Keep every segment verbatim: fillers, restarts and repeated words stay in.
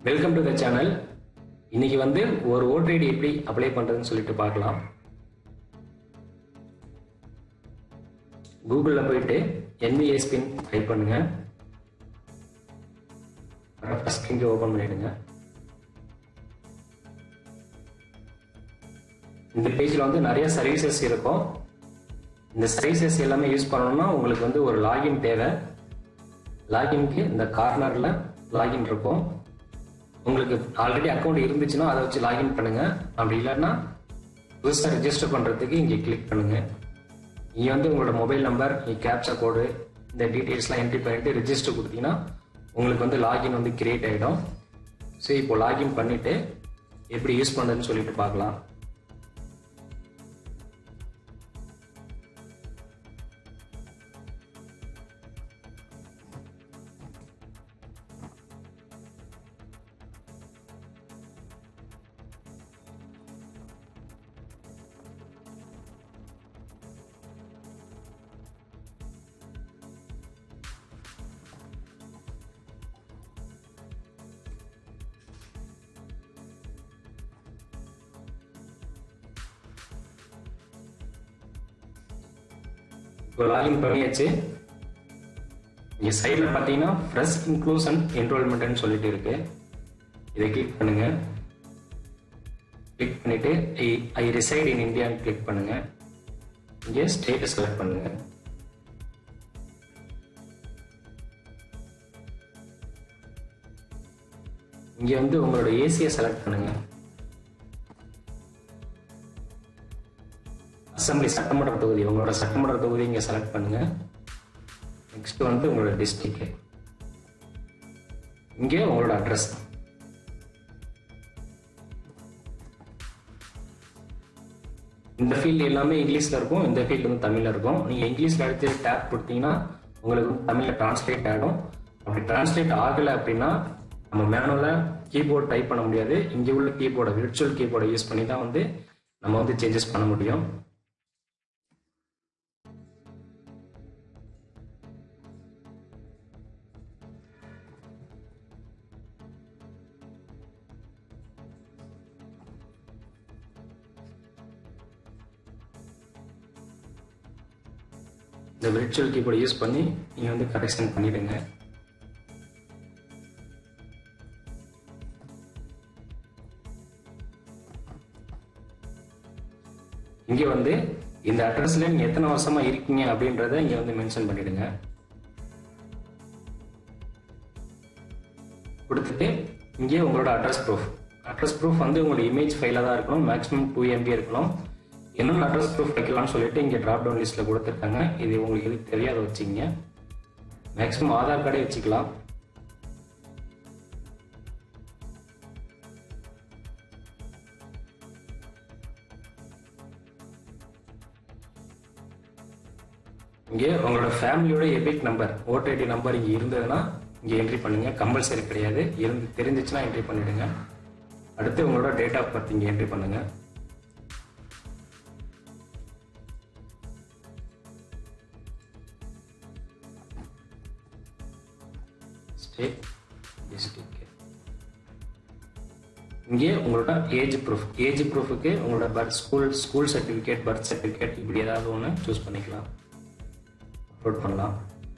Welcome to the channel. இன்னைக்கு வந்து ஒரு ஓட்டர் ஐடி எப்படி அப்ளை பண்றதுன்னு சொல்லிட்டு பார்க்கலாம். கூகுள்ல போயிட்டு என்விஎஸ் பின் டைப் பண்ணுங்க. ஃபர்ஸ்ட் இங்க ஓபன் பண்ணிடுங்க. இந்த பேஜ்ல வந்து நிறைய சர்வீசஸ் இருக்கும். இந்த சர்வீசஸ் எல்லாமே யூஸ் பண்ணணும்னா உங்களுக்கு வந்து ஒரு லாகின் தேவை. லாகின்க்கு இந்த கார்னர்ல லாகின் இருக்கும். உங்களுக்கு ஆல்ரெடி அக்கௌண்ட் இருந்துச்சுன்னா அதை வச்சு லாகின் பண்ணுங்க. அப்படி இல்லைன்னா புதுசாக ரெஜிஸ்டர் பண்றதுக்கு இங்கே கிளிக் பண்ணுங்க. இங்கே வந்து உங்களோட மொபைல் நம்பர், கேப்சா கோடு, இந்த டீட்டெயில்ஸ்லாம் என்ட்ரி பண்ணிட்டு ரெஜிஸ்டர் கொடுத்தீங்கன்னா உங்களுக்கு வந்து லாகின் வந்து கிரியேட் ஆகிடும். ஸோ இப்போ லாகின் பண்ணிட்டு எப்படி யூஸ் பண்ணுறதுன்னு சொல்லிட்டு பார்க்கலாம். இப்போ லாகின் பண்ணியாச்சு. இங்கே சைடில் பார்த்தீங்கன்னா ஃப்ரெஷ் இன்க்ளூஷன் என்ரோல்மெண்ட்னு சொல்லிட்டு இருக்கு. இதை கிளிக் பண்ணுங்க. கிளிக் பண்ணிட்டு ஐ ஐ ரிசைட் இன் இந்தியான்னு கிளிக் பண்ணுங்க. இங்கே ஸ்டேட்டஸ் செலக்ட் பண்ணுங்க. இங்கே வந்து உங்களோட ஏசியை செலக்ட் பண்ணுங்க. அசம்பிளி சட்டமன்ற தொகுதி, உங்களோட சட்டமன்ற தொகுதி இங்கே செலக்ட் பண்ணுங்க. நெக்ஸ்ட் வந்து உங்களோட டிஸ்ட்ரிக்ட், இங்கே உங்களோட அட்ரஸ். இந்த ஃபீல்டு எல்லாமே இங்கிலீஷ்ல இருக்கும், இந்த ஃபீல்டு வந்து தமிழ்ல இருக்கும். நீங்க இங்கிலீஷ்ல எடுத்து டேப் கொடுத்தீங்கன்னா உங்களுக்கு தமிழ்ல டிரான்ஸ்லேட் ஆகிடும். அப்படி டிரான்ஸ்லேட் ஆகலை அப்படின்னா நம்ம மேனுவலா கீபோர்டு டைப் பண்ண முடியாது. இங்கே உள்ள கீபோர்டை, விர்ச்சுவல் கீபோர்டை யூஸ் பண்ணி தான் வந்து நம்ம வந்து சேஞ்சஸ் பண்ண முடியும். இந்த விர்ச்சுவல் கீபோர்டை யூஸ் பண்ணி நீங்க வந்து கரெக்ஷன் பண்ணிடுங்க. இங்க வந்து இந்த அட்ரஸ்ல நீங்க எத்தனை வருஷமா இருக்கீங்க அப்படின்றத இங்க வந்து மென்ஷன் பண்ணிடுங்க. கொடுத்துட்டு இங்கே உங்களோட அட்ரஸ் ப்ரூஃப். அட்ரஸ் ப்ரூஃப் வந்து உங்களோட இமேஜ் ஃபைல தான் இருக்கணும். மேக்ஸிமம் டூ எம்பி இருக்கணும். என்னென்ன அட்ரஸ் ப்ரூஃப் வைக்கலாம்னு சொல்லிட்டு இங்கே ட்ராப் டவுன் லிஸ்ட்ல கொடுத்துருக்காங்க. இது உங்களுக்கு எதுக்கு தெரியாத வச்சுங்க. மேக்ஸிமம் ஆதார் கார்டே வச்சுக்கலாம். இங்கே உங்களோட ஃபேமிலியோட EPIC number, voter ID number இங்கே இருந்ததுன்னா இங்கே என்ட்ரி பண்ணுங்க. கம்பல்சரி கிடையாது, இருந்து தெரிஞ்சிச்சுன்னா என்ட்ரி பண்ணிடுங்க. அடுத்து உங்களோட டேட் ஆஃப் பர்த் இங்கே என்ட்ரி பண்ணுங்க. State, district. இங்கே உங்களோட ஏஜ் ப்ரூஃப், ஏஜ் ப்ரூஃபுக்கு உங்களோட birth, school school certificate, birth certificate, இப்படி ஏதாவது ஒன்று சூஸ் பண்ணிக்கலாம், அப்லோட் பண்ணலாம்.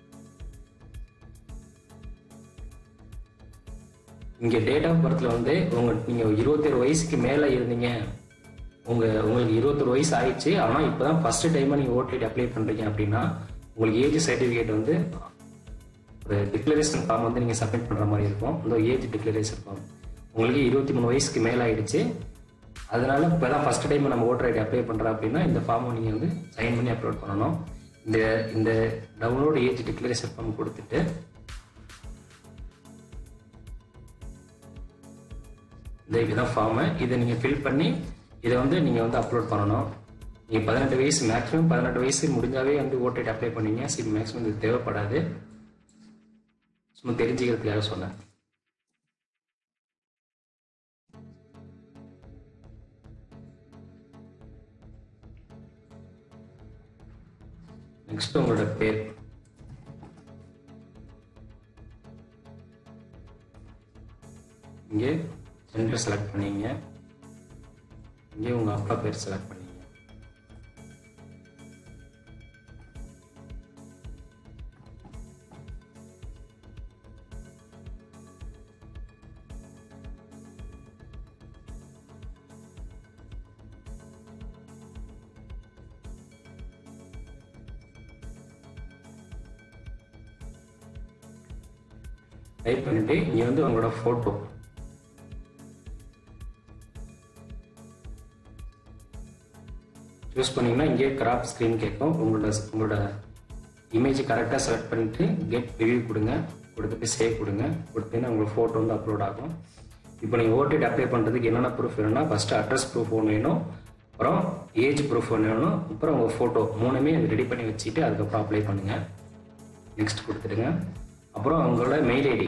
இங்கே டேட் ஆஃப் பர்த்தில் வந்து உங்க நீங்கள் இருபத்தொரு வயசுக்கு மேலே இருந்தீங்க, உங்க உங்களுக்கு இருபத்தொரு வயசு ஆயிடுச்சு, ஆனால் இப்போ தான் ஃபர்ஸ்ட் டைமாக நீங்கள் ஓட்டர் ஐடி அப்ளை பண்ணுறீங்க அப்படின்னா உங்களுக்கு ஏஜ் சர்டிஃபிகேட் வந்து ஒரு டிக்ளரேஷன் ஃபார்ம் வந்து நீங்கள் சப்மிட் பண்ணுற மாதிரி இருக்கும். இந்த ஏஜ் டிக்ளரேஷன் ஃபார்ம் உங்களுக்கு இருபத்தி மூணு வயசுக்கு மேலே ஆயிடுச்சு, அதனால இப்போ தான் ஃபர்ஸ்ட் டைம் நம்ம ஓட்டர் ஐடி அப்ளை பண்ணுறோம் அப்படின்னா இந்த ஃபார்மை நீங்கள் வந்து சைன் பண்ணி அப்லோட் பண்ணணும். இந்த இந்த டவுன்லோட் ஏஜ் டிக்ளரேஷன் ஃபார்ம் கொடுத்துட்டு இந்த இதுதான் ஃபார்மு. இதை நீங்கள் ஃபில் பண்ணி இதை வந்து நீங்கள் வந்து அப்லோட் பண்ணணும். நீங்கள் பதினெட்டு வயசு, மேக்ஸிமம் பதினெட்டு வயசு முடிஞ்சாவே வந்து ஓட்டர் ஐடி அப்ளை பண்ணீங்க. சரி, மேக்ஸிமம் இது தேவைப்படாது, சும்மா தெரிஞ்சுக்கிறதுக்காக சொன்னேன். நெக்ஸ்ட் உங்களோட பேர், இங்கே ஜெண்டர் செலக்ட் பண்ணிங்க. இங்கே உங்கள் அப்பா பேர் செலக்ட் பண்ணிங்க. டைப் பண்ணிட்டு இங்கே வந்து உங்களோட ஃபோட்டோ சூஸ் பண்ணிங்கன்னா இங்கே கிராப் ஸ்க்ரீன் கேட்கும். உங்களோட உங்களோட இமேஜ் கரெக்டாக செலக்ட் பண்ணிவிட்டு கெட் ரிவ்யூ கொடுங்க. கொடுத்துட்டு சேவ் கொடுங்க. கொடுத்தீங்கன்னா உங்களோட ஃபோட்டோ வந்து அப்லோட் ஆகும். இப்போ நீங்கள் ஓடிடி அப்ளை பண்ணுறதுக்கு என்னென்ன ப்ரூஃப் வேணும்னா ஃபஸ்ட்டு அட்ரஸ் ப்ரூஃப் ஒன்று வேணும், அப்புறம் ஏஜ் ப்ரூஃப் ஒன்று வேணும், அப்புறம் உங்கள் ஃபோட்டோ மூணுமே அது ரெடி பண்ணி வச்சுட்டு அதுக்கப்புறம் அப்ளை பண்ணுங்கள். நெக்ஸ்ட் கொடுத்துடுங்க. அப்புறம் உங்களோட மெயில் ஐடி,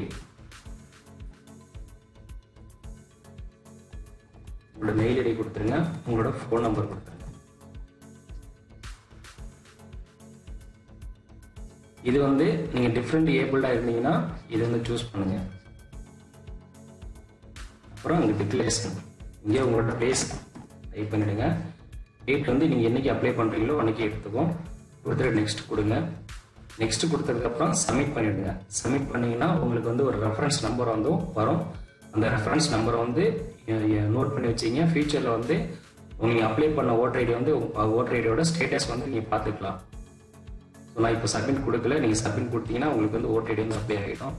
உங்களோட மெயில் ஐடி கொடுத்துருங்க. உங்களோட ஃபோன் நம்பர் கொடுத்துருங்க. இது வந்து நீங்கள் டிஃப்ரெண்ட் ஏபிள்டாக இருந்தீங்கன்னா இது வந்து சூஸ் பண்ணுங்க. அப்புறம் அங்கே டிக்ளரேஷன், இங்கே உங்களோட பேஸ் டைப் பண்ணிடுங்க. டேட் வந்து நீங்கள் என்னைக்கு அப்ளை பண்ணுறீங்களோ அன்றைக்கி எடுத்துக்கும். கொடுத்துட்டு நெக்ஸ்ட் கொடுங்க. நெக்ஸ்ட் கொடுத்ததுக்கப்புறம் சப்மிட் பண்ணிவிடுங்க. சப்மிட் பண்ணிங்கன்னா உங்களுக்கு வந்து ஒரு ரெஃபரன்ஸ் நம்பர் வந்து வரும். அந்த ரெஃபரன்ஸ் நம்பரை வந்து நோட் பண்ணி வச்சிங்க. ஃபியூச்சரில் வந்து நீங்கள் அப்ளை பண்ண ஓட்டர் ஐடி வந்து ஓட்டர் ஐடியோட ஸ்டேட்டஸ் வந்து நீங்கள் பார்த்துக்கலாம். ஸோ நான் இப்போ சப்மிட் கொடுக்கல, நீங்கள் சப்மிட் கொடுத்தீங்கன்னா உங்களுக்கு வந்து ஓட்டர் ஐடி வந்து அப்ளை ஆகிடும்.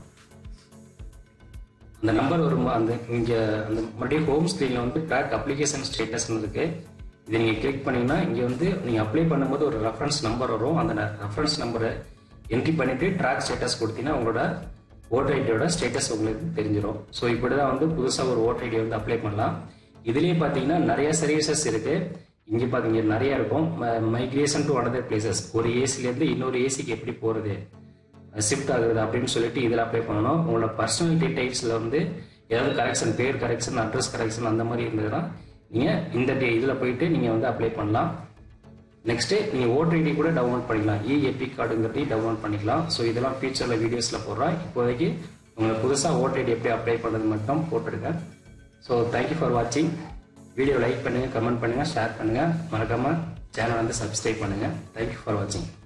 அந்த நம்பர் வரும். அந்த இங்கே அந்த மறுபடியும் ஹோம் ஸ்க்ரீனில் வந்து ட்ராக் அப்ளிகேஷன் ஸ்டேட்டஸ்ன்னு இருக்குது. இதை நீங்கள் கிளிக் பண்ணிங்கன்னா இங்கே வந்து நீங்கள் அப்ளை பண்ணும்போது ஒரு ரெஃபரன்ஸ் நம்பர் வரும். அந்த ரெஃபரன்ஸ் நம்பரை என்ட்ரி பண்ணிவிட்டு ட்ராக் ஸ்டேட்டஸ் கொடுத்தீங்கன்னா உங்களோட ஓட்டர் ஐடியோட ஸ்டேட்டஸ் உங்களுக்கு தெரிஞ்சிடும். ஸோ இப்படி தான் வந்து புதுசாக ஒரு ஓட்டர் ஐடி வந்து அப்ளை பண்ணலாம். இதுலேயே பார்த்தீங்கன்னா நிறைய சர்வீசஸ் இருக்குது. இங்கே பார்த்தீங்க நிறையா இருக்கும். மைக்ரேஷன் டு அனதர் பிளேசஸ், ஒரு ஏசிலேருந்து இன்னொரு ஏசிக்கு எப்படி போகிறது, ஷிஃப்ட் ஆகுறது அப்படின்னு சொல்லிட்டு இதில் அப்ளை பண்ணணும். உங்களோட பர்சனல் டீடைல்ஸில் வந்து ஏதாவது கரெக்ஷன், பேர் கரெக்ஷன், அட்ரஸ் கரெக்ஷன் அந்த மாதிரி இருந்ததுன்னா நீங்கள் இந்த இதில் போயிட்டு நீங்கள் வந்து அப்ளை பண்ணலாம். நெக்ஸ்ட்டு நீங்கள் ஓட்டர் ஐடி கூட டவுன்லோட் பண்ணிக்கலாம். இ எபிக் கார்டுங்கிறதையும் டவுன்லோட் பண்ணிக்கலாம். ஸோ இதெல்லாம் ஃபியூச்சரில் வீடியோஸில் போடுறேன். இப்போதைக்கு உங்களுக்கு புதுசாக ஓட்டர் ஐடி எப்படி அப்ளை பண்ணுறது மட்டும் போட்டிருக்கேன். ஸோ தேங்க்யூ ஃபார் வாட்சிங். வீடியோ லைக் பண்ணுங்கள், கமெண்ட் பண்ணுங்கள், ஷேர் பண்ணுங்கள். மறக்காமல் சேனல் வந்து சப்ஸ்கிரைப் பண்ணுங்கள். தேங்க்யூ ஃபார் வாட்சிங்.